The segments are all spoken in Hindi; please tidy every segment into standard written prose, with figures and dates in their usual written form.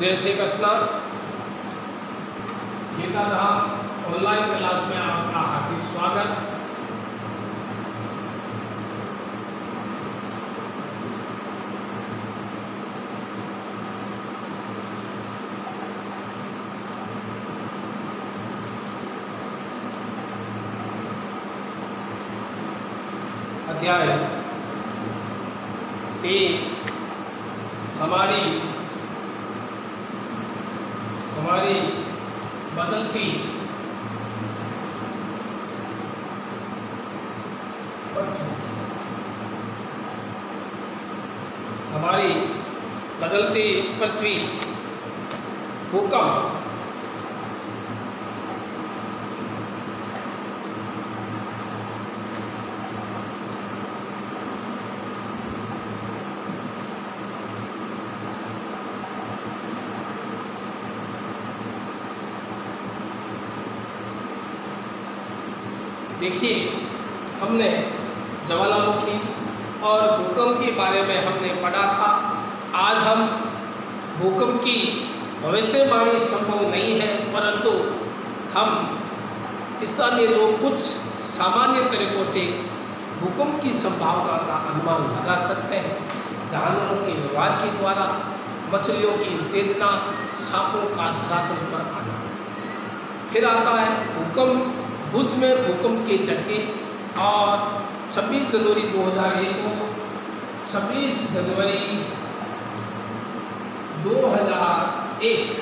जय श्री कृष्णा। गीता धाम ऑनलाइन क्लास में आपका हार्दिक स्वागत। अध्याय 3 हमारी बदलती पृथ्वी भूकंप। देखिए, हमने ज्वालामुखी और भूकंप के बारे में हमने पढ़ा था। आज हम भूकंप की भविष्यवाणी संभव नहीं है, परंतु हम स्थानीय लोग कुछ सामान्य तरीकों से भूकंप की संभावना का अनुमान लगा सकते हैं। जानवरों के व्यवहार के द्वारा, मछलियों की उत्तेजना, सांपों का धरातल पर आना। फिर आता है भूकंप, भुज में भूकंप के झटके। और 26 जनवरी 2001 को 26 जनवरी 2001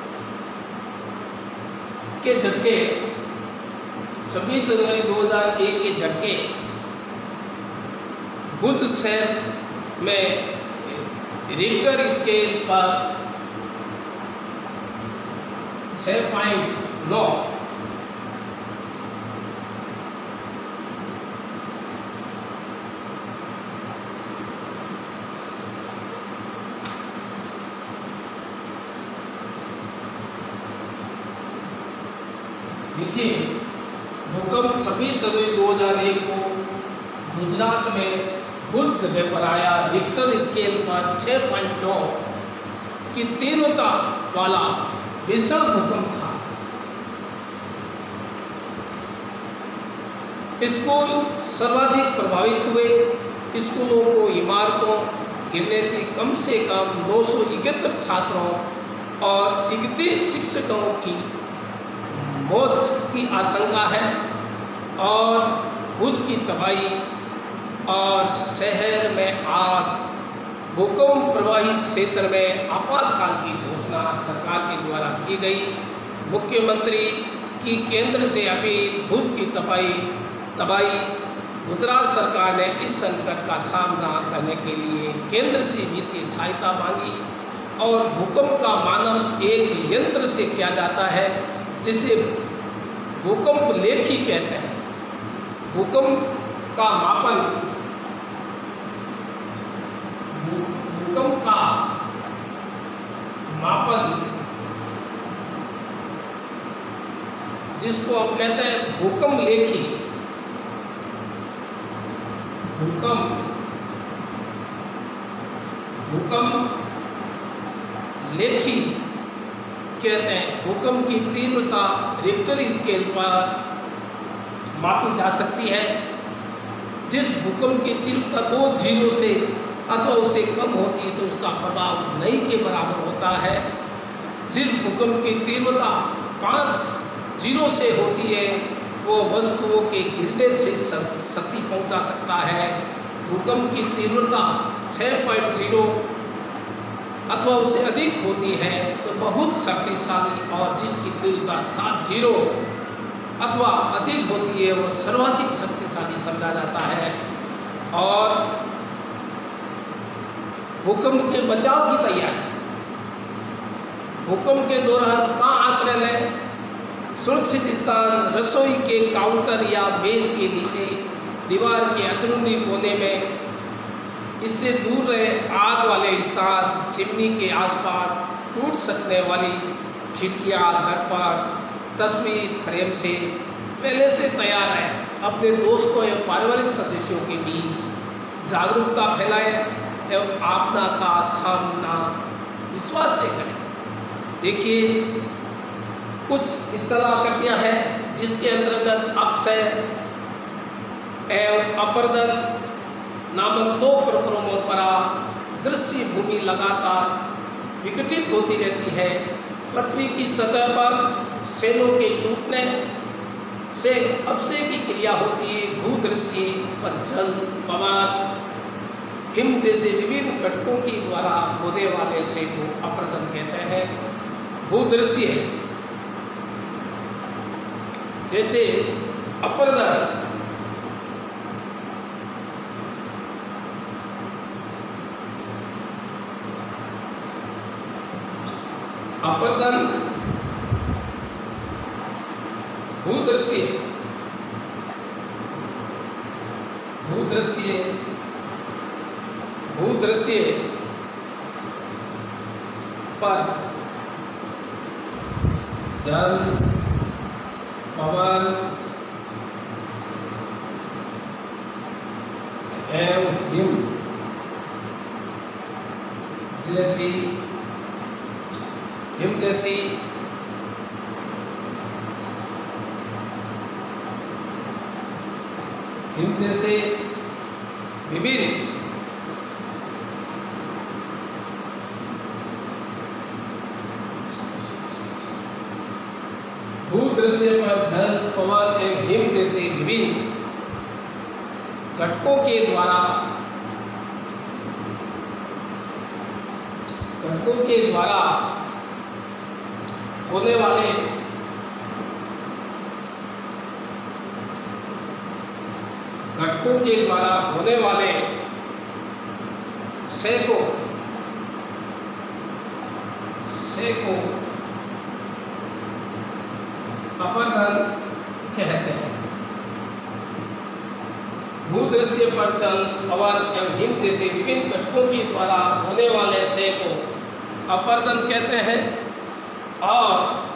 के झटके 26 जनवरी 2001 के झटके भुज शहर में रिक्टर स्केल पर 6.9 देखिए, भूकंप 26 जनवरी 2001 को गुजरात में भुज जगह पर आया। रिक्टर स्केल पर 6.9 की तीव्रता वाला भीषण भूकंप था। स्कूल सर्वाधिक प्रभावित हुए। स्कूलों को इमारतों गिरने से कम 971 छात्रों और 31 शिक्षकों की मौत की आशंका है। और भुज की तबाही और शहर में आग। भूकंप प्रभावित क्षेत्र में आपातकाल की घोषणा सरकार के द्वारा की गई। मुख्यमंत्री की केंद्र से अपील। भुज की तबाही। गुजरात सरकार ने इस संकट का सामना करने के लिए केंद्र से वित्तीय सहायता मांगी। और भूकंप का मानन एक यंत्र से किया जाता है जिसे भूकंप लेखी कहते हैं। भूकंप का मापन जिसको हम कहते हैं भूकंप लेखी। भूकंप लेखी कहते हैं। भूकंप की तीव्रता रिक्टर स्केल पर मापी जा सकती है। जिस भूकंप की तीव्रता 2 जीरो से अथवा उससे कम होती है तो उसका प्रभाव नहीं के बराबर होता है। जिस भूकंप की तीव्रता 5 जीरो से होती है वो वस्तुओं के गिरने से क्षति पहुंचा सकता है। भूकंप की तीव्रता 6.0 अथवा उससे अधिक होती है तो बहुत शक्तिशाली, और जिसकी तीव्रता 7 जीरो अथवा अधिक होती है वो सर्वाधिक शक्तिशाली समझा जाता है। और भूकंप के बचाव की तैयारी। भूकंप के दौरान कहाँ आश्रय लें? सुरक्षित स्थान रसोई के काउंटर या मेज के नीचे, दीवार के अंदरूनी कोने में। इससे दूर रहे आग वाले स्थान, चिमनी के आसपास, टूट सकने वाली खिड़कियाँ, दर्पण, तस्वीर फ्रेम से पहले से तैयार है। अपने दोस्तों या पारिवारिक सदस्यों के बीच जागरूकता फैलाएं एवं आपदा का सामना विश्वास से करें। देखिए कुछ इस तरह आकृतियाँ हैं जिसके अंतर्गत अपसय एवं अपर्दन नामक दो प्रक्रमों द्वारा दृश्य भूमि लगातार विकटित होती रहती है। पृथ्वी की सतह पर सेलों के टूटने से अपसय की क्रिया होती है। भूदृश्य पर जल, पवन, हिम जैसे विभिन्न घटकों के द्वारा होने वाले से को अपर्दन कहते हैं। भूदृश्य जैसे अपर्दन भूदृश्य पर जल, पवन एवं हिम जैसी विभिन्न भूदृश्य पर जल, पवन एवं हिम जैसे विभिन्न घटकों के द्वारा होने वाले से को अपर्दन कहते हैं। भूदृश्य पर जल, पवन एवं हिम जैसे विभिन्न घटकों के द्वारा होने वाले से को अपर्दन कहते हैं। और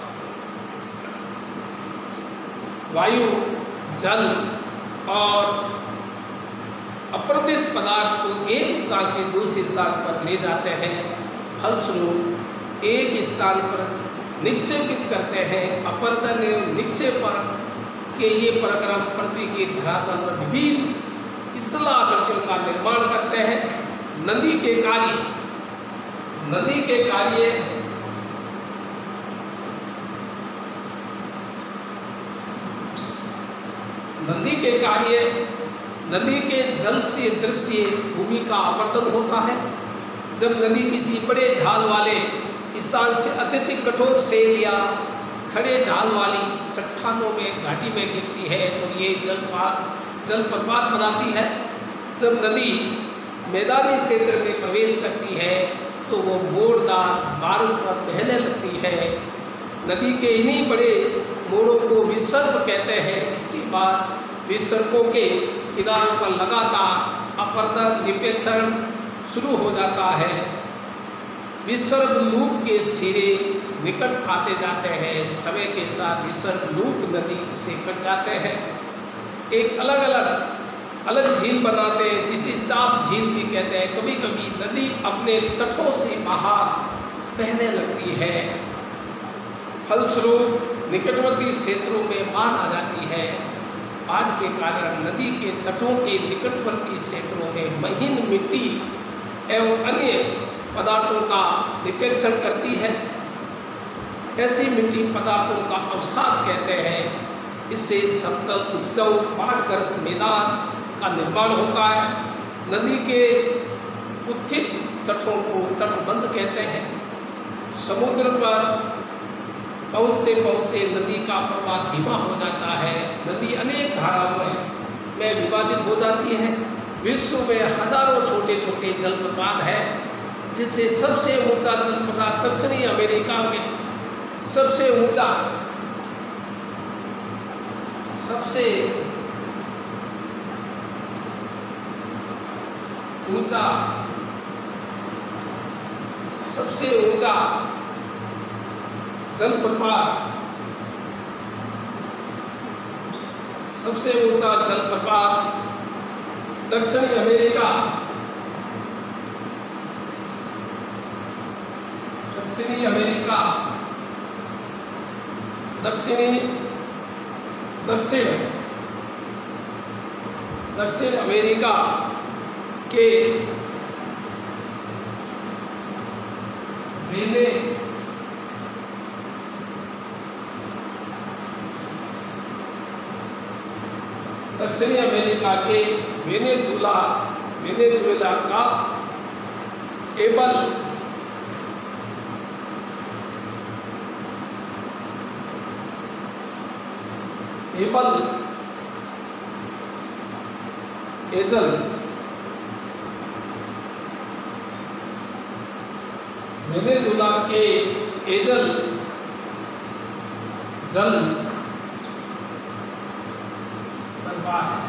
वायु, जल और अपर्दित पदार्थ को एक स्थान से दूसरे स्थान पर ले जाते हैं, फलस्वरूप एक स्थान पर निक्षेपित करते हैं। अपर्दन एवं निक्षेपण के ये प्रक्रम पृथ्वी के धरातल पर विभिन्न स्थल आकृतियों का निर्माण करते हैं। नदी के कार्य नदी के जल से दृश्य भूमि का अपर्दन होता है। जब नदी किसी बड़े ढाल वाले स्थान से अत्यधिक कठोर सेल या खड़े ढाल वाली चट्टानों में घाटी में गिरती है तो ये जलप्रपात बनाती है। जब नदी मैदानी क्षेत्र में प्रवेश करती है तो वो मोड़दार मार्ग पर बहने लगती है। नदी के इन्हीं बड़े मोड़ों को विसर्ग कहते हैं। इसके बाद विसर्गों के किनारों पर लगातार अपर्दन निपेक्षण शुरू हो जाता है। विसर्ग लूप के सिरे निकट आते जाते हैं। समय के साथ विसर्ग लूप नदी से कट जाते हैं, एक अलग झील बनाते हैं जिसे चाप झील भी कहते हैं। कभी कभी नदी अपने तटों से बाहर बहने लगती है, फलस्वरूप निकटवर्ती क्षेत्रों में बाढ़ आ जाती है। बाढ़ के कारण नदी के तटों के निकटवर्ती क्षेत्रों में महीन मिट्टी एवं अन्य पदार्थों का निपेक्षण करती है। ऐसी मिट्टी पदार्थों का अवसाद कहते हैं। इससे समतल उपजाऊ बाढ़ग्रस्त मैदान का निर्माण होता है। नदी के उत्थित तटों को तटबंध कहते हैं। समुद्र पर पहुँचते पहुँचते नदी का प्रवाह धीमा हो जाता है। नदी अनेक धाराओं में विभाजित हो जाती है। विश्व में हजारों छोटे छोटे जलप्रपात हैं, जिससे सबसे ऊंचा जलप्रपात दक्षिणी अमेरिका में सबसे ऊंचा जलप्रपात दक्षिणी अमेरिका दक्षिण अमेरिका के दक्षिणी अमेरिका के वेनेजुएला का एबल एजल वेनेजुएला के एजल जल प्रवाह है।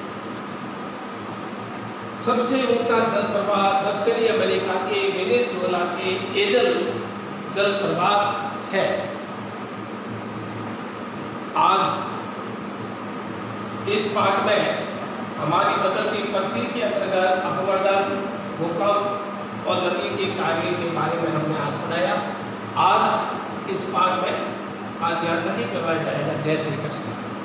सबसे ऊंचा जल प्रवाह दक्षिणी अमेरिका के वेनेजुएला के एजल जल प्रवाह है। आज इस पाठ में हमारी बदलती पृथ्वी के अंतर्गत अपवर्तन, भूकंप और नदी के कार्य के बारे में हमने आज पढ़ाया। आज इस पाठ में आज यहाँ तक ही करवाया जाएगा। जय श्री कृष्ण।